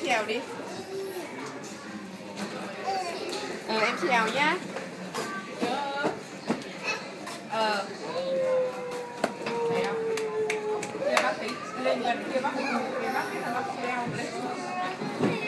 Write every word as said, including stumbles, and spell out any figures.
trèo đi. Ờ em trèo nhá. Ờ. Thấy không? Kia bác thấy lên gần kia bác kia bác thấy là bác treo đấy.